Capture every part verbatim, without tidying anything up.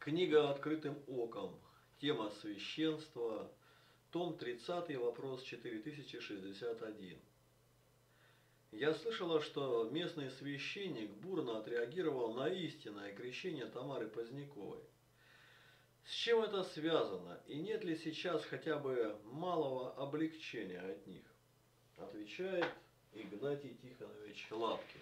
Книга «Открытым оком». Тема священства. Том тридцатый, вопрос четыре тысячи шестьдесят один. Я слышала, что местный священник бурно отреагировал на истинное крещение Тамары Поздняковой. С чем это связано, и нет ли сейчас хотя бы малого облегчения от них? Отвечает Игнатий Тихонович Лапкин.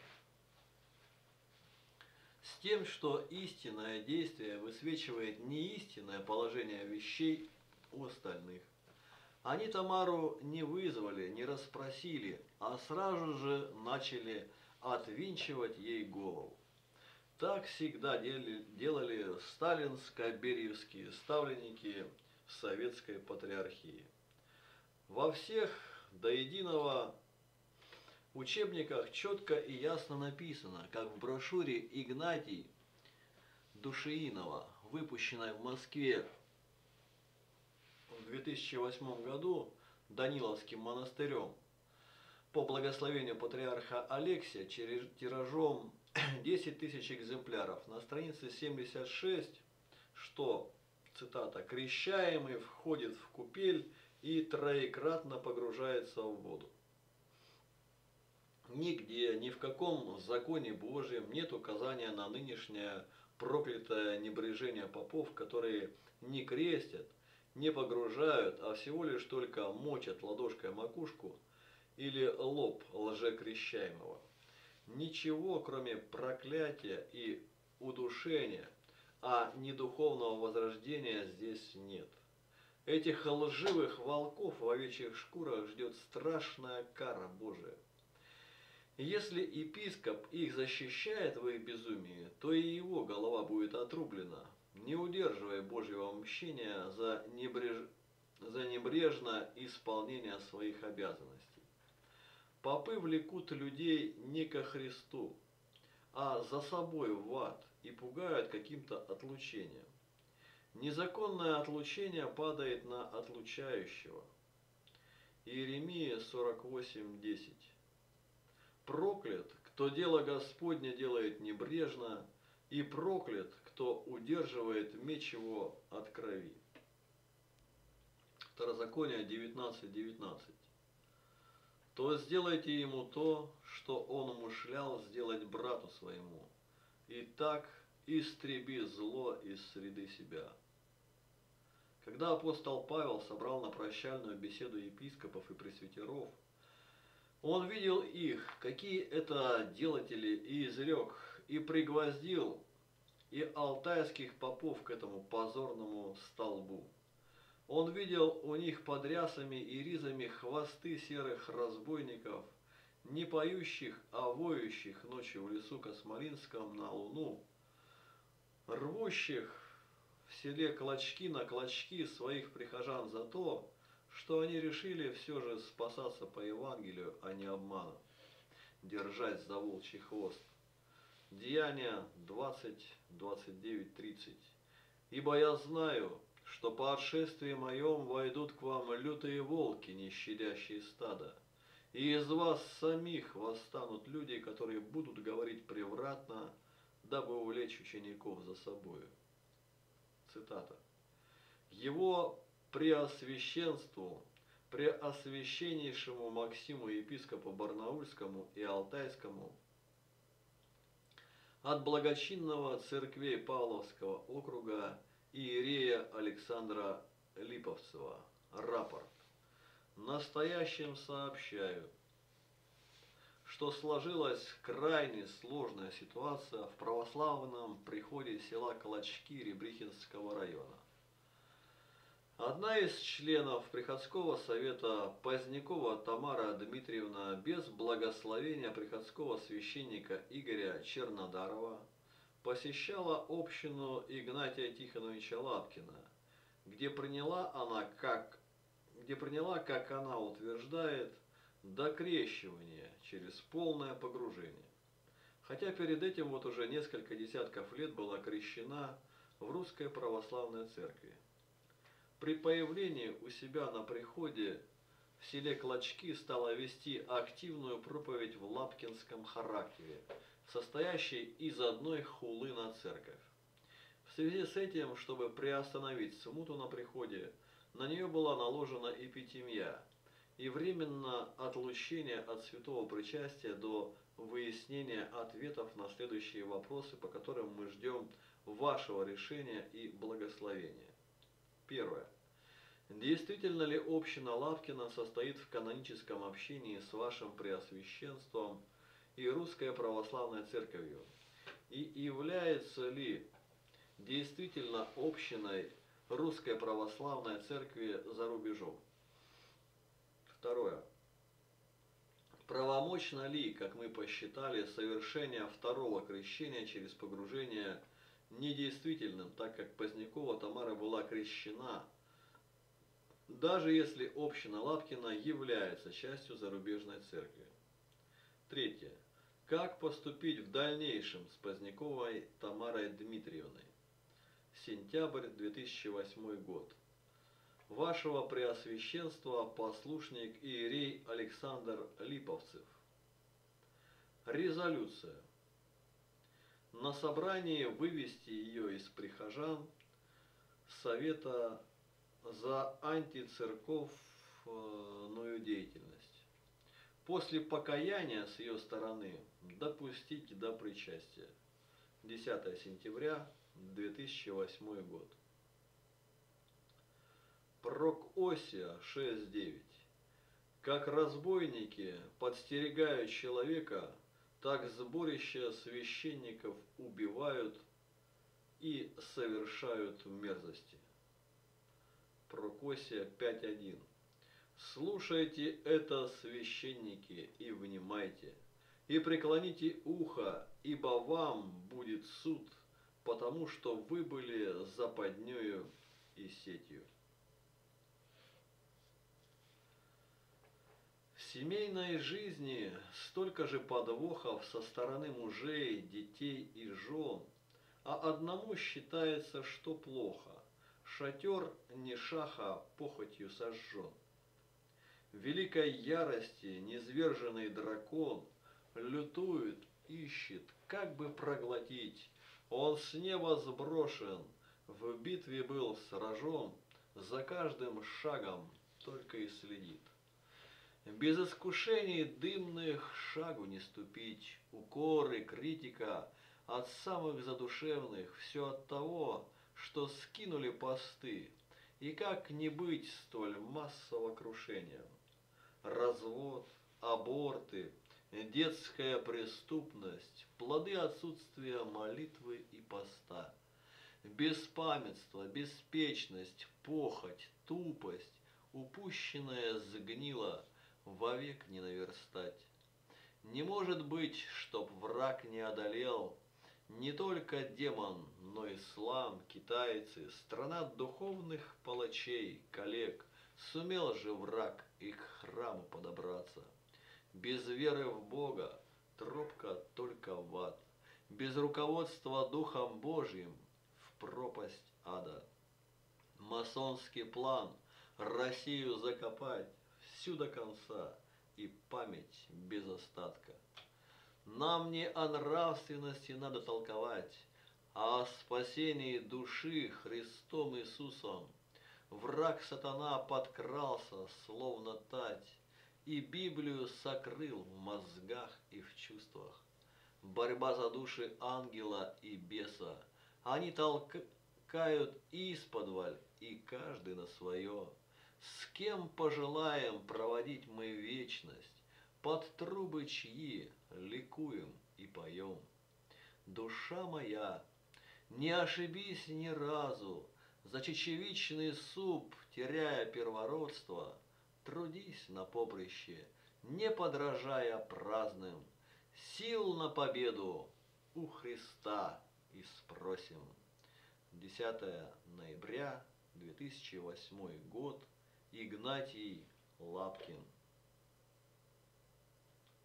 С тем, что истинное действие высвечивает неистинное положение вещей у остальных. Они Тамару не вызвали, не расспросили, а сразу же начали отвинчивать ей голову. Так всегда делали сталинско-бериевские ставленники в советской патриархии. Во всех до единого учебниках четко и ясно написано, как в брошюре Игнатий Душеинова, выпущенной в Москве в две тысячи восьмом году Даниловским монастырем по благословению патриарха Алексия тиражом десять тысяч экземпляров, на странице семьдесят шесть, что, цитата, «крещаемый входит в купель и троекратно погружается в воду». Нигде, ни в каком законе Божьем нет указания на нынешнее проклятое небрежение попов, которые не крестят, не погружают, а всего лишь только мочат ладошкой макушку или лоб лжекрещаемого. Ничего, кроме проклятия и удушения, а не духовного возрождения здесь нет. Этих лживых волков в овечьих шкурах ждет страшная кара Божия. Если епископ их защищает в их безумии, то и его голова будет отрублена, не удерживая Божьего мщения за, небреж... за небрежное исполнение своих обязанностей. Попы влекут людей не ко Христу, а за собой в ад и пугают каким-то отлучением. Незаконное отлучение падает на отлучающего. Иеремия сорок восемь десять. Проклят, кто дело Господне делает небрежно, и проклят, кто удерживает меч его от крови. Второзаконие девятнадцать девятнадцать. То сделайте ему то, что он умышлял сделать брату своему, и так истреби зло из среды себя. Когда апостол Павел собрал на прощальную беседу епископов и пресвитеров, он видел их, какие это делатели, и изрек, и пригвоздил и алтайских попов к этому позорному столбу. Он видел у них под рясами и ризами хвосты серых разбойников, не поющих, а воющих ночью в лесу Космолинском на луну, рвущих в селе клочки на клочки своих прихожан за то, что они решили все же спасаться по Евангелию, а не обманом, держась за волчий хвост. Деяния двадцать, двадцать девять, тридцать. «Ибо я знаю, что по отшествии моем войдут к вам лютые волки, не щадящие стада, и из вас самих восстанут люди, которые будут говорить превратно, дабы увлечь учеников за собою». Цитата. Его преосвященству, преосвященнейшему Максиму епископу Барнаульскому и Алтайскому от благочинного церквей Павловского округа иерея Александра Липовцева. Рапорт. Настоящим сообщаю, что сложилась крайне сложная ситуация в православном приходе села Клочки Ребрихинского района. Одна из членов приходского совета, Позднякова Тамара Дмитриевна, без благословения приходского священника Игоря Чернодарова, посещала общину Игнатия Тихоновича Лапкина, где приняла она, как, где приняла, как она утверждает, докрещивание через полное погружение. Хотя перед этим вот уже несколько десятков лет была крещена в Русской Православной Церкви. При появлении у себя на приходе в селе Клочки стала вести активную проповедь в лапкинском характере, состоящей из одной хулы на церковь. В связи с этим, чтобы приостановить смуту на приходе, на нее была наложена эпитемия и временно отлучение от святого причастия до выяснения ответов на следующие вопросы, по которым мы ждем вашего решения и благословения. Первое. Действительно ли община Лапкина состоит в каноническом общении с вашим Преосвященством и Русской Православной Церковью? И является ли действительно общиной Русской Православной Церкви за рубежом? Второе. Правомочно ли, как мы посчитали, совершение второго крещения через погружение недействительным, так как Позднякова Тамара была крещена, даже если община Лапкина является частью зарубежной церкви? Третье. Как поступить в дальнейшем с Поздняковой Тамарой Дмитриевной? Сентябрь две тысячи восьмой год. Вашего Преосвященства послушник иерей Александр Липовцев. Резолюция. На собрании вывести ее из прихожан Совета за антицерковную деятельность. После покаяния с ее стороны допустить до причастия. десятое сентября две тысячи восьмой год. Прокосия шесть девять. Как разбойники подстерегают человека, так сборища священников убивают и совершают мерзости. Прокосия пять один. Слушайте это, священники, и внимайте, и преклоните ухо, ибо вам будет суд, потому что вы были западнёю и сетью. В семейной жизни столько же подвохов со стороны мужей, детей и жен, а одному считается, что плохо. Шатер не шаха похотью сожжен. В великой ярости низверженный дракон лютует, ищет, как бы проглотить. Он с неба сброшен, в битве был сражен, за каждым шагом только и следит. Без искушений дымных шагу не ступить, укоры, критика от самых задушевных, все от того, что скинули посты, и как не быть столь массово крушением. Развод, аборты, детская преступность, плоды отсутствия молитвы и поста. Беспамятство, беспечность, похоть, тупость, упущенное сгнило, вовек не наверстать. Не может быть, чтоб враг не одолел не только демон, но ислам, китайцы, страна духовных палачей, коллег. Сумел же враг и к храму подобраться. Без веры в Бога тропка только в ад. Без руководства Духом Божьим в пропасть ада. Масонский план Россию закопать всю до конца и память без остатка. Нам не о нравственности надо толковать, а о спасении души Христом Иисусом. Враг сатана подкрался, словно тать, и Библию сокрыл в мозгах и в чувствах. Борьба за души ангела и беса. Они толкают исподволь, и каждый на свое. С кем пожелаем проводить мы вечность? Под трубы чьи ликуем и поем. Душа моя, не ошибись ни разу, за чечевичный суп, теряя первородство, трудись на поприще, не подражая праздным. Сил на победу у Христа и спросим. десятое ноября две тысячи восьмой год. Игнатий Лапкин.